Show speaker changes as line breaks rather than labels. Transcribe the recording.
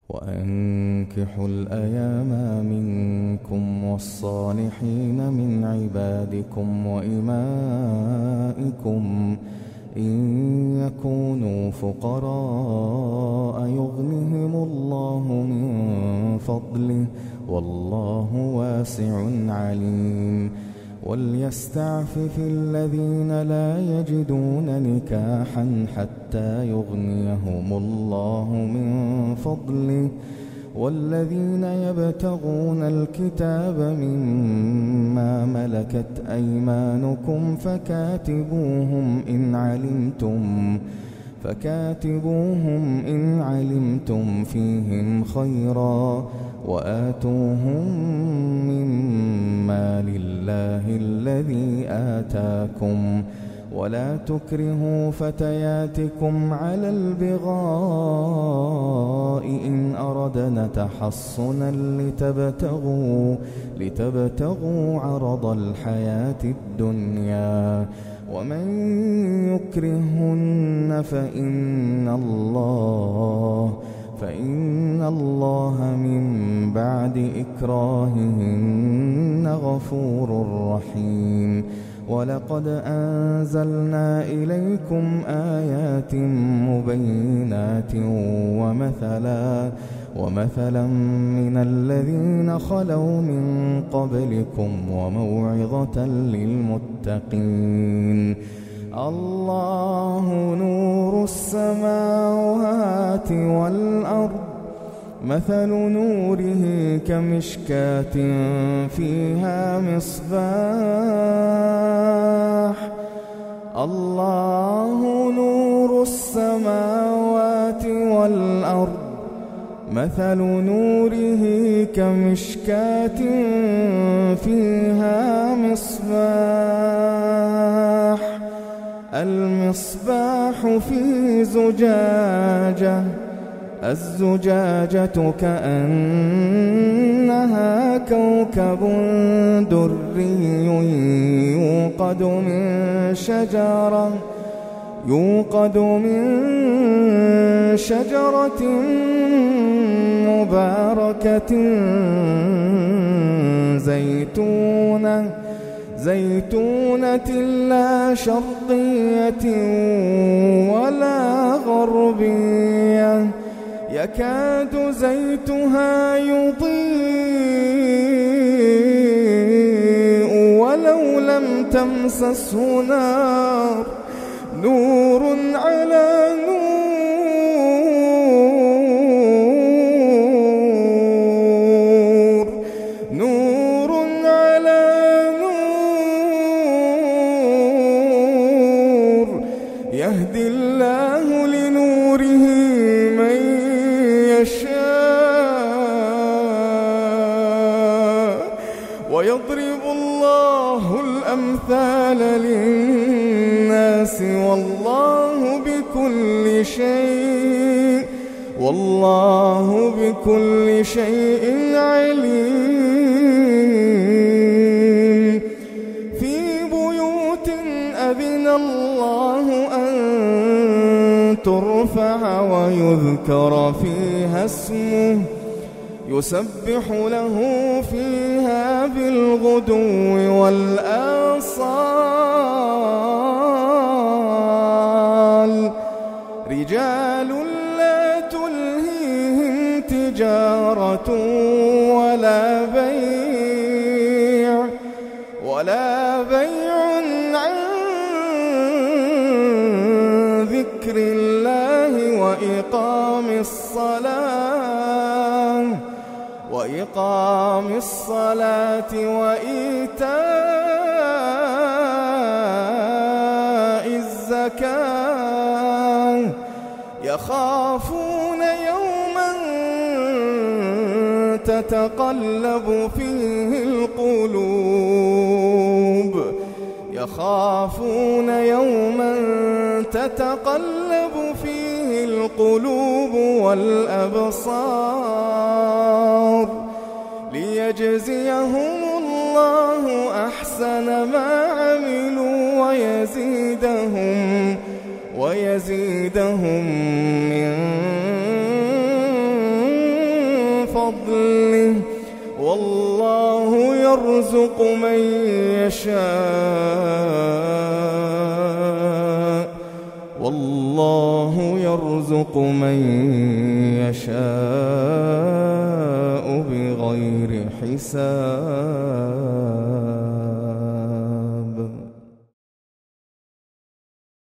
وأنكحوا الأيام منكم والصالحين من عبادكم وإمائكم إن يكونوا فقراء يغنهم الله من فضله والله واسع عليم. وليستعفف الذين لا يجدون نكاحا حتى يغنيهم الله من فضله والذين يبتغون الكتاب مما ملكت أيمانكم فكاتبوهم إن علمتم فيهم خيرا وآتوهم مما لله الذي آتاكم ولا تكرهوا فتياتكم على البغاء إن أردنا تحصنا لتبتغوا عرض الحياة الدنيا ومن يكرهن فإن الله من بعد إكراههن غفور رحيم. ولقد أنزلنا إليكم آيات مبينات ومثلا من الذين خلوا من قبلكم وموعظة للمتقين. الله نور السماوات والأرض مثل نوره كمشكاة فيها مصباح الله نور السماوات والأرض مثل نوره كمشكاة فيها مصباح المصباح في زجاجة الزجاجة كأنها كوكب دري يوقد من شجرة مباركة زيتونة لا شرقية ولا غربية يكاد زيتها يضيء ولو لم تمسسه نار نور على نور على نور يهدي الله لنوره من يشاء ويضرب الله الأمثال للناس والله بكل شيء عليم. في بيوت أذن الله أن ترفع ويذكر فيها اسمه يسبح له فيها بالغدو والآصال رجال لا تلهيهم تجارة ولا بيع عن ذكر الله وإقام الصلاة وإيتاء الزكاة يخافون يوما تتقلب فيه القلوب والأبصار ليجزيهم الله أحسن ما عملوا ويزيدهم من فضله والله يرزق من يشاء والله يرزق من يشاء بغير حساب.